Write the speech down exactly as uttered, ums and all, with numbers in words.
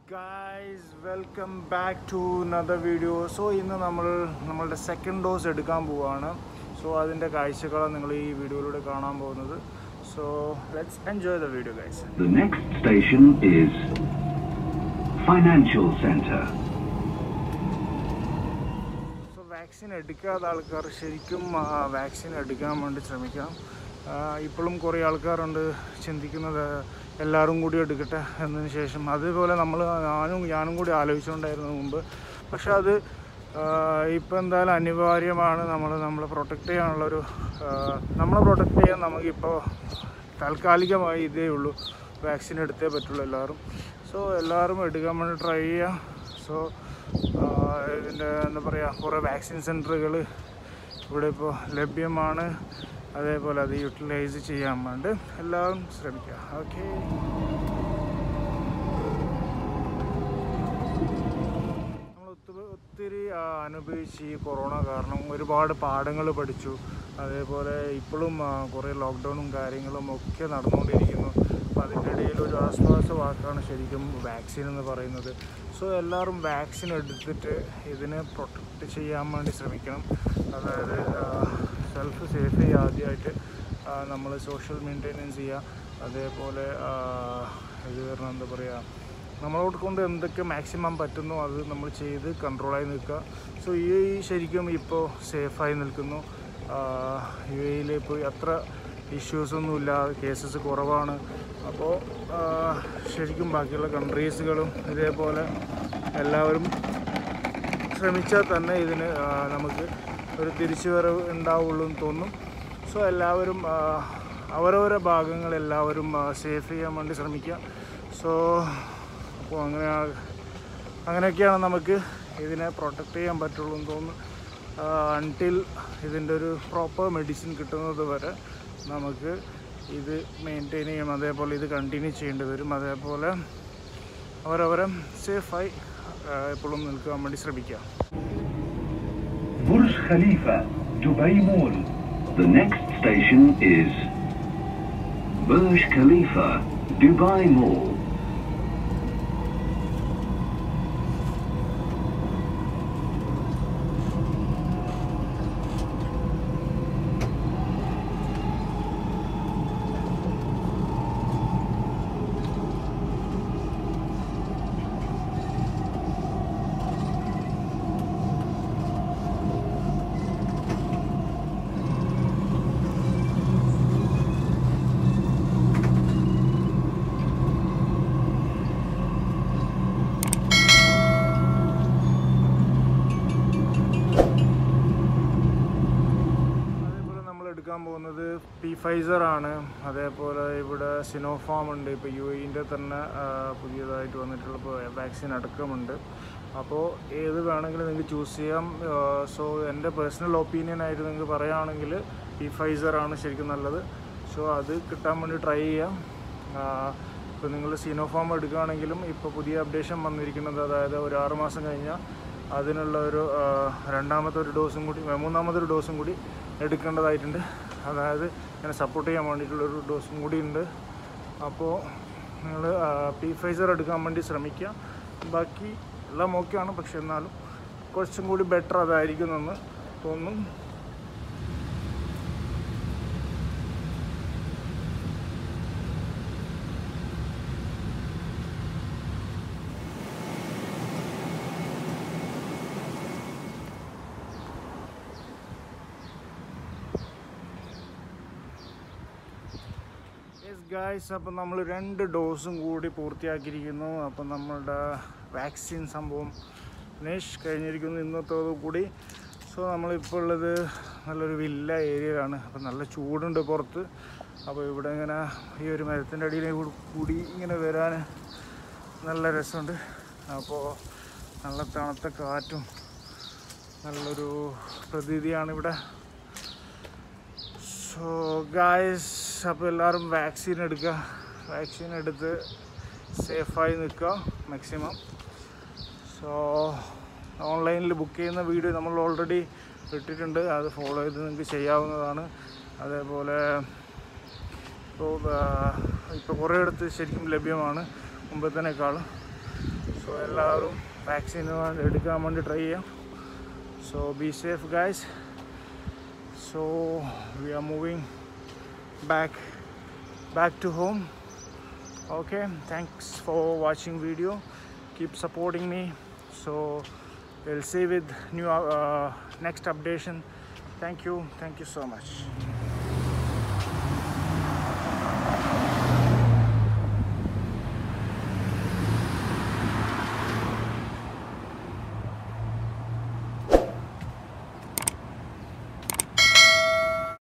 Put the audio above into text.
Guys, welcome back to another video. So ഇന്ന് നമ്മൾ നമ്മളുടെ സെക്കൻഡ് ഡോസ് എടുക്കാൻ പോവാണ്. സോ അതിൻ്റെ കാഴ്ചകളാണ് നിങ്ങൾ ഈ വീഡിയോയിലൂടെ കാണാൻ പോകുന്നത്. So let's enjoy the video, guys. The next station is Financial Center. So vaccine എടുക്കാത്ത ആൾക്കാർ ശരിക്കും വാക്സിൻ എടുക്കാൻ വേണ്ടി ശ്രമിക്കാം. ഇപ്പോഴും കുറേ ആൾക്കാരുണ്ട് ചിന്തിക്കുന്നത് എല്ലാവരും കൂടി എടുക്കട്ടെ എന്നതിന് ശേഷം. അതേപോലെ നമ്മൾ ഞാനും ഞാനും കൂടി ആലോചിച്ചുകൊണ്ടായിരുന്നു മുമ്പ്. പക്ഷെ അത് ഇപ്പോൾ എന്തായാലും അനിവാര്യമാണ്. നമ്മൾ നമ്മളെ പ്രൊട്ടക്റ്റ് ചെയ്യാനുള്ളൊരു നമ്മളെ പ്രൊട്ടക്റ്റ് ചെയ്യാൻ നമുക്കിപ്പോൾ താൽക്കാലികമായി ഇതേ ഉള്ളൂ. വാക്സിൻ എടുത്തേ പറ്റുള്ളൂ എല്ലാവരും. സോ എല്ലാവരും എടുക്കാൻ വേണ്ടി ട്രൈ ചെയ്യുക. സോ ഇതിൻ്റെ എന്താ പറയുക, കുറേ വാക്സിൻ സെൻറ്ററുകൾ ഇവിടെ ഇപ്പോൾ ലഭ്യമാണ്. അതേപോലെ അത് യൂട്ടിലൈസ് ചെയ്യാൻ വേണ്ടി എല്ലാവരും ശ്രമിക്കുക. ഓക്കെ, നമ്മൾ ഒത്തിരി ഒത്തിരി അനുഭവിച്ച് ഈ കൊറോണ കാരണം ഒരുപാട് പാഠങ്ങൾ പഠിച്ചു. അതേപോലെ ഇപ്പോഴും കുറേ ലോക്ക്ഡൗണും കാര്യങ്ങളും ഒക്കെ നടന്നുകൊണ്ടിരിക്കുന്നു. അപ്പോൾ അതിൻ്റെ ഇടയിൽ ഒരു ആശ്വാസ വാക്കാണ് ശരിക്കും വാക്സിൻ എന്ന് പറയുന്നത്. സോ എല്ലാവരും വാക്സിൻ എടുത്തിട്ട് ഇതിനെ പ്രൊട്ടക്റ്റ് ചെയ്യാൻ വേണ്ടി ശ്രമിക്കണം. അതായത് സെൽഫ് സേഫ് ചെയ്യുക, ആദ്യമായിട്ട് നമ്മൾ സോഷ്യൽ മെയിൻ്റെനൻസ് ചെയ്യുക. അതേപോലെ ഇത് പറഞ്ഞാൽ എന്താ പറയുക, നമ്മളോട് കൊണ്ട് എന്തൊക്കെ മാക്സിമം പറ്റുന്നോ അത് നമ്മൾ ചെയ്ത് കൺട്രോളായി നിൽക്കുക. സോ യു എ ഇ ശരിക്കും ഇപ്പോൾ സേഫായി നിൽക്കുന്നു. യു എ ഇയിൽ ഇപ്പോൾ അത്ര ഇഷ്യൂസൊന്നുമില്ല, കേസസ് കുറവാണ്. അപ്പോൾ ശരിക്കും ബാക്കിയുള്ള കൺട്രീസുകളും ഇതേപോലെ എല്ലാവരും ശ്രമിച്ചാൽ തന്നെ ഇതിന് നമുക്ക് ഒരു തിരിച്ചുവരവ് ഉണ്ടാവുള്ളൂ എന്ന് തോന്നും. സോ എല്ലാവരും അവരവരുടെ ഭാഗങ്ങൾ എല്ലാവരും സേഫ് ചെയ്യാൻ വേണ്ടി ശ്രമിക്കുക. സോ അപ്പോൾ അങ്ങനെ അങ്ങനെയൊക്കെയാണ് നമുക്ക് ഇതിനെ പ്രൊട്ടക്റ്റ് ചെയ്യാൻ പറ്റുള്ളൂ എന്ന് തോന്നുന്നു. അൺടിൽ ഇതിൻ്റെ ഒരു പ്രോപ്പർ മെഡിസിൻ കിട്ടുന്നത് വരെ നമുക്ക് ഇത് മെയിൻറ്റെയിൻ ചെയ്യണം. അതേപോലെ ഇത് കണ്ടിന്യൂ ചെയ്യേണ്ടി വരും. അതേപോലെ അവരവരെ സേഫായി എപ്പോഴും നിൽക്കാൻ വേണ്ടി ശ്രമിക്കുക. Burj Khalifa, Dubai Mall. The next station is Burj Khalifa, Dubai Mall. എടുക്കാൻ പോകുന്നത് പി ഫൈസർ ആണ്. അതേപോലെ ഇവിടെ സിനോഫാം ഉണ്ട്. ഇപ്പോൾ യു എൻ്റെ തന്നെ പുതിയതായിട്ട് വന്നിട്ടുള്ള വാക്സിൻ അടക്കമുണ്ട്. അപ്പോൾ ഏത് വേണമെങ്കിലും നിങ്ങൾക്ക് ചൂസ് ചെയ്യാം. സോ എൻ്റെ പേഴ്സണൽ ഒപ്പീനിയൻ ആയിട്ട് നിങ്ങൾക്ക് പറയുകയാണെങ്കിൽ പി ഫൈസർ ആണ് ശരിക്കും നല്ലത്. സോ അത് കിട്ടാൻ വേണ്ടി ട്രൈ ചെയ്യാം. ഇപ്പോൾ നിങ്ങൾ സിനോഫാം എടുക്കുകയാണെങ്കിലും ഇപ്പോൾ പുതിയ അപ്ഡേഷൻ വന്നിരിക്കുന്നത്, അതായത് ഒരു ആറ് മാസം കഴിഞ്ഞാൽ അതിനുള്ള ഒരു രണ്ടാമത്തെ ഒരു ഡോസും കൂടി മൂന്നാമത്തെ ഒരു ഡോസും കൂടി എടുക്കേണ്ടതായിട്ടുണ്ട്. അതായത് ഇങ്ങനെ സപ്പോർട്ട് ചെയ്യാൻ വേണ്ടിയിട്ടുള്ളൊരു ഡോസും കൂടി ഉണ്ട്. അപ്പോൾ നിങ്ങൾ പി ഫൈസർ എടുക്കാൻ വേണ്ടി ശ്രമിക്കുക. ബാക്കി എല്ലാം ഓക്കെയാണ്, പക്ഷെ എന്നാലും കുറച്ചും കൂടി ബെറ്റർ അതായിരിക്കുമെന്ന് തോന്നുന്നു. ഗായ്സ്, അപ്പം നമ്മൾ രണ്ട് ഡോസും കൂടി പൂർത്തിയാക്കിയിരിക്കുന്നു. അപ്പം നമ്മളുടെ വാക്സിൻ സംഭവം ഫിനിഷ് കഴിഞ്ഞിരിക്കുന്നു ഇന്നത്തോടു കൂടി. സോ നമ്മളിപ്പോൾ ഉള്ളത് നല്ലൊരു വില്ല ഏരിയയിലാണ്. അപ്പം നല്ല ചൂടുണ്ട് പുറത്ത്. അപ്പോൾ ഇവിടെ ഇങ്ങനെ ഈ ഒരു മരത്തിൻ്റെ അടിയിൽ കൂടി ഇങ്ങനെ വരാൻ നല്ല രസമുണ്ട്. അപ്പോൾ നല്ല തണുത്ത കാറ്റും നല്ലൊരു പ്രതീതിയാണ് ഇവിടെ. സോ ഗായ്സ്, അപ്പോൾ എല്ലാവരും വാക്സിൻ എടുക്കുക. വാക്സിൻ എടുത്ത് സേഫായി നിൽക്കുക മാക്സിമം. സോ ഓൺലൈനിൽ ബുക്ക് ചെയ്യുന്ന വീഡിയോ നമ്മൾ ഓൾറെഡി ഇട്ടിട്ടുണ്ട്. അത് ഫോളോ ചെയ്ത് നിങ്ങൾക്ക് ചെയ്യാവുന്നതാണ്. അതേപോലെ ഇപ്പോൾ ഇപ്പോൾ കുറേ ഇടത്ത് ശരിക്കും ലഭ്യമാണ് മുമ്പത്തേക്കാളും. സോ സോ എല്ലാവരും വാക്സിൻ എടുക്കാൻ വേണ്ടി ട്രൈ ചെയ്യാം. So be safe guys. So we are moving back back to home. Okay, thanks for watching video. Keep supporting me. So we'll see with new uh, next updation. Thank you thank you so much.